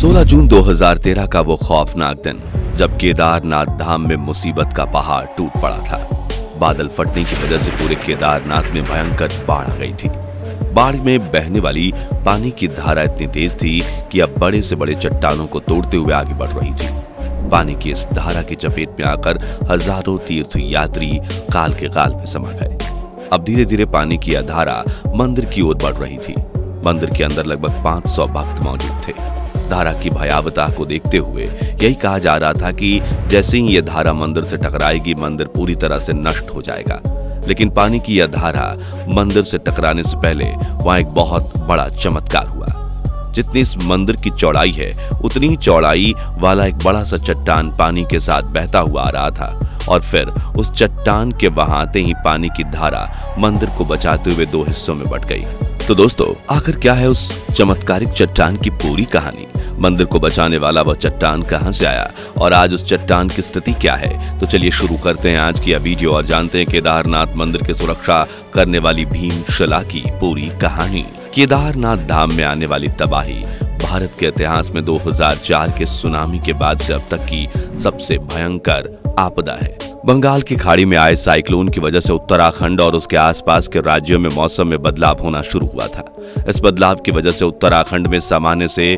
16 जून 2013 का वो खौफनाक दिन जब केदारनाथ धाम में मुसीबत का पहाड़ टूट पड़ा था। बादल फटने की वजह से पूरे केदारनाथ में भयंकर बाढ़ आ गई थी। बाढ़ में बहने वाली पानी की धारा इतनी तेज थी कि अब बड़े से बड़े चट्टानों को तोड़ते हुए आगे बढ़ रही थी। पानी की इस धारा की चपेट में आकर हजारों तीर्थ यात्री काल के काल में समा गए। अब धीरे धीरे पानी की यह धारा मंदिर की ओर बढ़ रही थी। मंदिर के अंदर लगभग 500 भक्त मौजूद थे। धारा की भयावता को देखते हुए यही कहा जा रहा था कि जैसे ही यह धारा मंदिर से टकराएगी, मंदिर पूरी तरह से नष्ट हो जाएगा। लेकिन पानी की यह धारा मंदिर से टकराने से पहले वहां एक बहुत बड़ा चमत्कार हुआ। जितनी इस मंदिर की चौड़ाई है, उतनी ही चौड़ाई वाला एक बड़ा सा चट्टान पानी के साथ बहता हुआ आ रहा था और फिर उस चट्टान के बहाते ही पानी की धारा मंदिर को बचाते हुए 2 हिस्सों में बंट गई। तो दोस्तों, आखिर क्या है उस चमत्कारिक चट्टान की पूरी कहानी? मंदिर को बचाने वाला वह चट्टान कहां से आया और आज उस चट्टान की स्थिति क्या है? तो चलिए शुरू करते हैं आज की यह वीडियो और जानते हैं केदारनाथ मंदिर की सुरक्षा करने वाली भीमशिला की पूरी कहानी। केदारनाथ धाम में आने वाली तबाही भारत के इतिहास में 2004 के सुनामी के बाद से अब तक की सबसे भयंकर आपदा है। बंगाल की खाड़ी में आए साइक्लोन की वजह से उत्तराखंड और उसके आसपास के राज्यों में मौसम में बदलाव होना शुरू हुआ था। इस बदलाव की वजह से उत्तराखंड में सामान्य से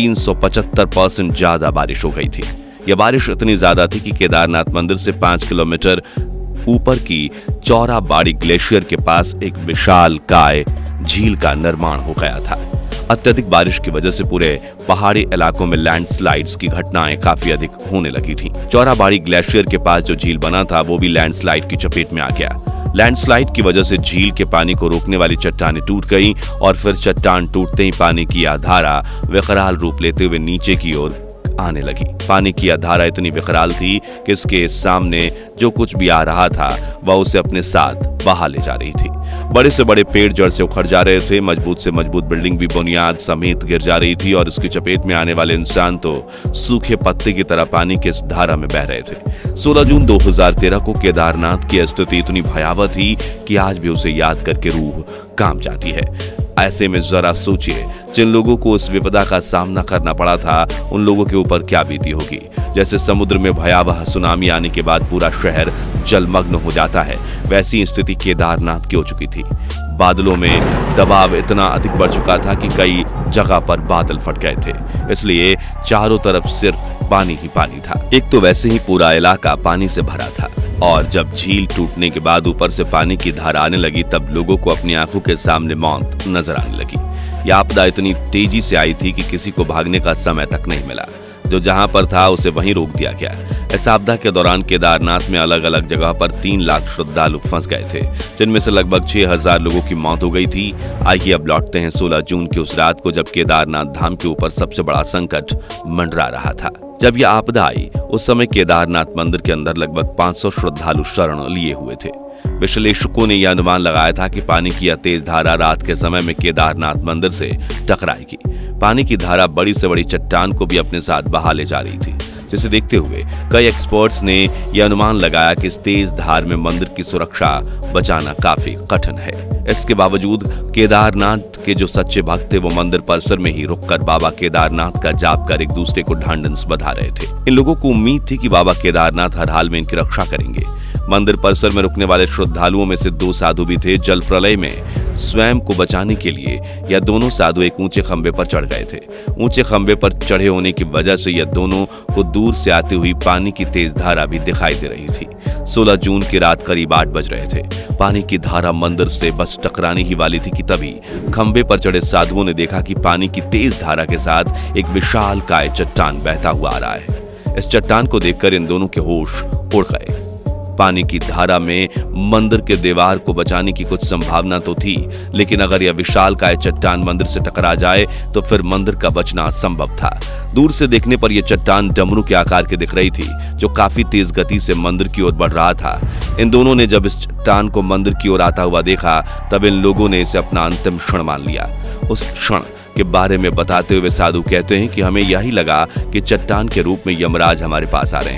375% ज्यादा बारिश हो गई थी। यह बारिश इतनी ज्यादा थी कि केदारनाथ मंदिर से 5 किलोमीटर ऊपर की चौराबाड़ी ग्लेशियर के पास एक विशालकाय झील का निर्माण हो गया था। अत्यधिक बारिश की वजह से पूरे पहाड़ी इलाकों में लैंडस्लाइड्स की घटनाएं काफी अधिक होने लगी थीं। चौराबाड़ी ग्लेशियर के पास जो झील बना था वो भी लैंडस्लाइड की चपेट में आ गया। लैंडस्लाइड की वजह से झील के पानी को रोकने वाली चट्टानें टूट गईं और फिर चट्टान टूटते ही पानी की यह धारा विकराल रूप लेते हुए नीचे की ओर आने लगी। पानी की यह धारा इतनी विकराल थी कि इसके सामने जो कुछ भी आ रहा था वह उसे अपने साथ बहा ले जा रही थी। बड़े से बड़े पेड़ जड़ से उखड़ जा रहे थे, मजबूत से मजबूत बिल्डिंग भी बुनियाद समेत गिर जा रही थी और उसकी चपेट में आने वाले इंसान तो सूखे पत्ते की तरह पानी के इस धारा में बह रहे थे। 16 जून 2013 को केदारनाथ की स्थिति इतनी भयावह थी कि आज भी उसे याद करके रूह कांप जाती है। ऐसे में जरा सोचिए, जिन लोगों को उस विपदा का सामना करना पड़ा था उन लोगों के ऊपर क्या बीती होगी। जैसे समुद्र में भयावह सुनामी आने के बाद पूरा शहर जलमग्न हो जाता है, वैसी स्थिति केदारनाथ की हो चुकी थी। बादलों में दबाव इतना अधिक बढ़ चुका था कि कई जगह पर बादल फट गए थे, इसलिए चारों तरफ सिर्फ पानी ही पानी था। एक तो वैसे ही पूरा इलाका पानी से भरा था और जब झील टूटने के बाद ऊपर से पानी की धारा आने लगी तब लोगों को अपनी आंखों के सामने मौत नजर आने लगी। यह आपदा इतनी तेजी से आई थी कि किसी को भागने का समय तक नहीं मिला। जो जहां पर था उसे वहीं रोक दिया गया। इस आपदा के दौरान केदारनाथ में अलग अलग जगह पर 3 लाख श्रद्धालु फंस गए थे, जिनमें से लगभग 6000 लोगों की मौत हो गई थी। आइए अब लौटते हैं 16 जून की उस रात को जब केदारनाथ धाम के ऊपर सबसे बड़ा संकट मंडरा रहा था। जब यह आपदा आई उस समय केदारनाथ मंदिर के अंदर लगभग 500 श्रद्धालु शरण लिए हुए थे। विश्लेषकों ने यह अनुमान लगाया था कि पानी की यह तेज धारा रात के समय में केदारनाथ मंदिर से टकराएगी। पानी की धारा बड़ी से बड़ी चट्टान को भी अपने साथ बहा ले जा रही थी, जिसे देखते हुए कई एक्सपर्ट्स ने यह अनुमान लगाया कि इस तेज धार में मंदिर की सुरक्षा बचाना काफी कठिन है। इसके बावजूद केदारनाथ के जो सच्चे भक्त थे वो मंदिर परिसर में ही रुककर बाबा केदारनाथ का जाप कर एक दूसरे को ढांढस बधा रहे थे। इन लोगों को उम्मीद थी कि बाबा केदारनाथ हर हाल में इनकी रक्षा करेंगे। मंदिर परिसर में रुकने वाले श्रद्धालुओं में से 2 साधु भी थे। जल प्रलय में स्वयं को बचाने के लिए यह दोनों साधु एक ऊंचे खंबे पर चढ़ गए थे। ऊंचे खंबे पर चढ़े होने की वजह से यह दोनों को दूर से आती हुई पानी की तेज धारा भी दिखाई दे रही थी। 16 जून की रात करीब 8 बज रहे थे। पानी की धारा मंदिर से बस टकराने ही वाली थी कि तभी खंबे पर चढ़े साधुओं ने देखा कि पानी की तेज धारा के साथ एक विशालकाय चट्टान बहता हुआ आ रहा है। इस चट्टान को देखकर इन दोनों के होश उड़ गए। पानी की धारा में मंदिर के दीवार को बचाने की कुछ संभावना तो थी, लेकिन अगर यह विशालकाय चट्टान मंदिर से टकरा जाए तो फिर मंदिर का बचना असंभव था। दूर से देखने पर यह चट्टान डमरू के आकार की दिख रही थी, जो काफी तेज गति से मंदिर की ओर बढ़ रहा था। इन दोनों ने जब इस चट्टान को मंदिर की ओर आता हुआ देखा तब इन लोगों ने इसे अपना अंतिम क्षण मान लिया। उस क्षण के बारे में बताते हुए साधु कहते हैं कि हमें यही लगा कि चट्टान के रूप में यमराज हमारे पास आ रहे हैं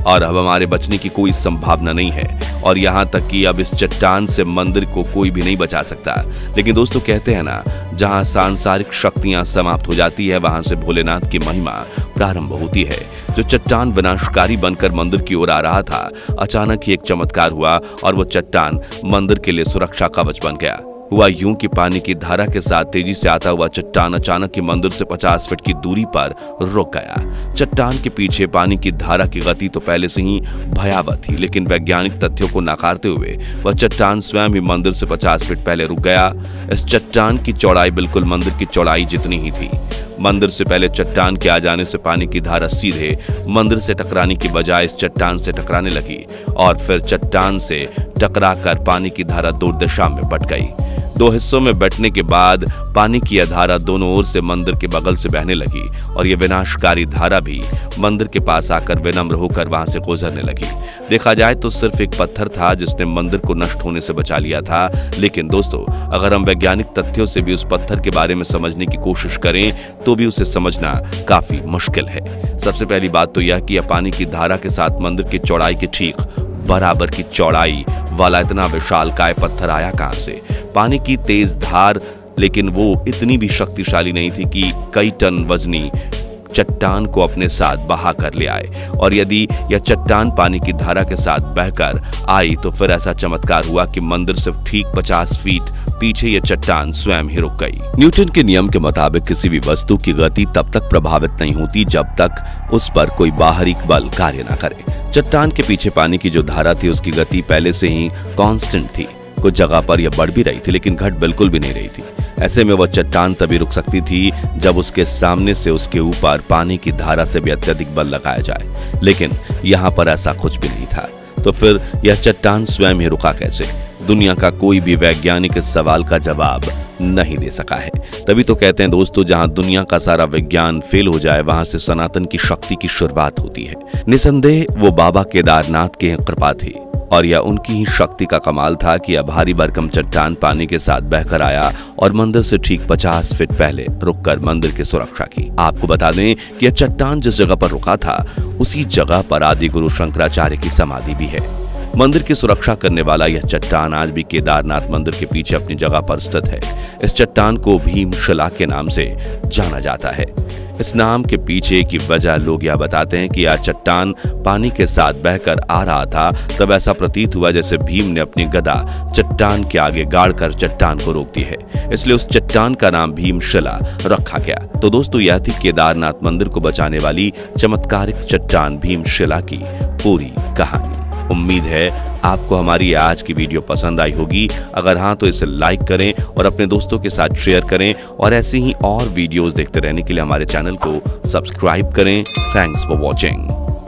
और अब हमारे बचने की कोई संभावना नहीं है और यहाँ तक कि अब इस चट्टान से मंदिर को कोई भी नहीं बचा सकता। लेकिन दोस्तों कहते हैं ना, जहाँ सांसारिक शक्तियां समाप्त हो जाती है वहां से भोलेनाथ की महिमा प्रारंभ होती है। जो चट्टान विनाशकारी बनकर मंदिर की ओर आ रहा था, अचानक ही एक चमत्कार हुआ और वो चट्टान मंदिर के लिए सुरक्षा कवच बन गया। हुआ यूं कि पानी की धारा के साथ तेजी से आता हुआ चट्टान अचानक ही मंदिर से 50 फीट की दूरी पर रुक गया। चट्टान के पीछे पानी की धारा की गति तो पहले से ही भयावह थी, लेकिन वैज्ञानिक तथ्यों को नकारते हुए वह चट्टान स्वयं ही मंदिर से 50 फीट पहले रुक गया। इस चट्टान की चौड़ाई बिल्कुल मंदिर की चौड़ाई जितनी ही थी। मंदिर से पहले चट्टान के आ जाने से पानी की धारा सीधे मंदिर से टकराने की बजाय इस चट्टान से टकराने लगी और फिर चट्टान से टकराकर पानी की धारा दो दिशा में बट गई। दो हिस्सों में बंटने के बाद पानी की यह धारा दोनों ओर से मंदिर के बगल से बहने लगी और यह विनाशकारी धारा भी मंदिर के पास आकर विनम्र होकर वहां से गुजरने लगी। देखा जाए तो सिर्फ एक पत्थर था जिसने मंदिर को नष्ट होने से बचा लिया था, लेकिन दोस्तों अगर हम वैज्ञानिक तथ्यों से भी उस पत्थर के बारे में समझने की कोशिश करें तो भी उसे समझना काफी मुश्किल है। सबसे पहली बात तो यह कि यह पानी की धारा के साथ मंदिर की चौड़ाई के ठीक बराबर की चौड़ाई वाला इतना विशालकाय पत्थर आया कहां से? पानी की तेज धार, लेकिन वो इतनी भी शक्तिशाली नहीं थी कि कई टन वजनी चट्टान को अपने साथ बहा कर ले आए। और यदि यह चट्टान पानी की धारा के साथ बहकर आई तो फिर ऐसा चमत्कार हुआ कि मंदिर से ठीक 50 फीट पीछे यह चट्टान स्वयं ही रुक गई। न्यूटन के नियम के मुताबिक किसी भी वस्तु की गति तब तक प्रभावित नहीं होती जब तक उस पर कोई बाहरी बल कार्य न करे। चट्टान के पीछे पानी की जो धारा थी उसकी गति पहले से ही कांस्टेंट थी। कुछ जगह पर यह बढ़ भी रही थी लेकिन घट बिल्कुल भी नहीं रही थी। ऐसे में वह चट्टान तभी रुक सकती थी जब उसके सामने से उसके ऊपर पानी की धारा से भी अत्यधिक बल लगाया जाए, लेकिन यहाँ पर ऐसा कुछ भी नहीं था। तो फिर यह चट्टान स्वयं ही रुका कैसे? दुनिया का कोई भी वैज्ञानिक इस सवाल का जवाब नहीं दे सका है। तभी तो कहते हैं दोस्तों, जहां दुनिया का सारा विज्ञान फेल हो जाए वहां से सनातन की शक्ति की शुरुआत होती है। निसंदेह वो बाबा केदारनाथ की कृपा थी और यह उनकी ही शक्ति का कमाल था कि यह भारी भरकम चट्टान पानी के साथ बहकर आया और मंदिर से ठीक 50 फीट पहले रुककर मंदिर की सुरक्षा की। आपको बता दें कि यह चट्टान जिस जगह पर रुका था उसी जगह पर आदि गुरु शंकराचार्य की समाधि भी है। मंदिर की सुरक्षा करने वाला यह चट्टान आज भी केदारनाथ मंदिर के पीछे अपनी जगह पर स्थित है। इस चट्टान को भीमशिला के नाम से जाना जाता है। इस नाम के पीछे की वजह लोग यह बताते हैं कि यह चट्टान पानी के साथ बहकर आ रहा था, तब ऐसा प्रतीत हुआ जैसे भीम ने अपनी गदा चट्टान के आगे गाड़कर चट्टान को रोक दी है, इसलिए उस चट्टान का नाम भीमशिला रखा गया। तो दोस्तों यह थी केदारनाथ मंदिर को बचाने वाली चमत्कारिक चट्टान भीमशिला की पूरी कहानी। उम्मीद है आपको हमारी आज की वीडियो पसंद आई होगी। अगर हाँ तो इसे लाइक करें और अपने दोस्तों के साथ शेयर करें और ऐसे ही और वीडियोस देखते रहने के लिए हमारे चैनल को सब्सक्राइब करें। Thanks for watching.